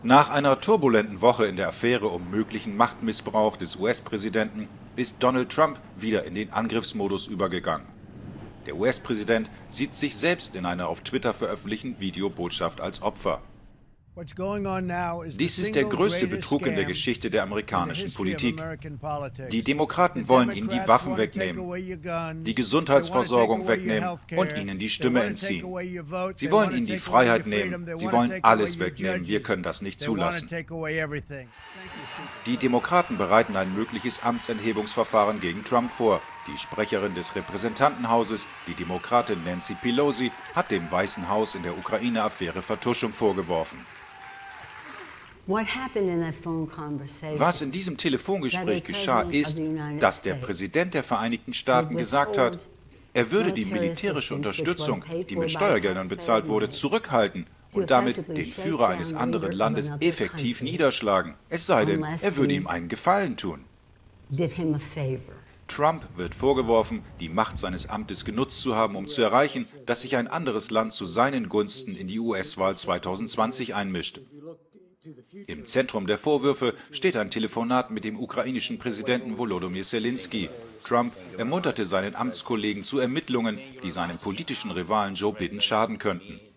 Nach einer turbulenten Woche in der Affäre um möglichen Machtmissbrauch des US-Präsidenten ist Donald Trump wieder in den Angriffsmodus übergegangen. Der US-Präsident sieht sich selbst in einer auf Twitter veröffentlichten Videobotschaft als Opfer. Dies ist der größte Betrug in der Geschichte der amerikanischen Politik. Die Demokraten wollen ihnen die Waffen wegnehmen, die Gesundheitsversorgung wegnehmen und ihnen die Stimme entziehen. Sie wollen ihnen die Freiheit nehmen, sie wollen alles wegnehmen. Wir können das nicht zulassen. Die Demokraten bereiten ein mögliches Amtsenthebungsverfahren gegen Trump vor. Die Sprecherin des Repräsentantenhauses, die Demokratin Nancy Pelosi, hat dem Weißen Haus in der Ukraine-Affäre Vertuschung vorgeworfen. Was in diesem Telefongespräch geschah, ist, dass der Präsident der Vereinigten Staaten gesagt hat, er würde die militärische Unterstützung, die mit Steuergeldern bezahlt wurde, zurückhalten und damit den Führer eines anderen Landes effektiv niederschlagen, es sei denn, er würde ihm einen Gefallen tun. Trump wird vorgeworfen, die Macht seines Amtes genutzt zu haben, um zu erreichen, dass sich ein anderes Land zu seinen Gunsten in die US-Wahl 2020 einmischt. Im Zentrum der Vorwürfe steht ein Telefonat mit dem ukrainischen Präsidenten Volodymyr Zelensky. Trump ermunterte seinen Amtskollegen zu Ermittlungen, die seinem politischen Rivalen Joe Biden schaden könnten.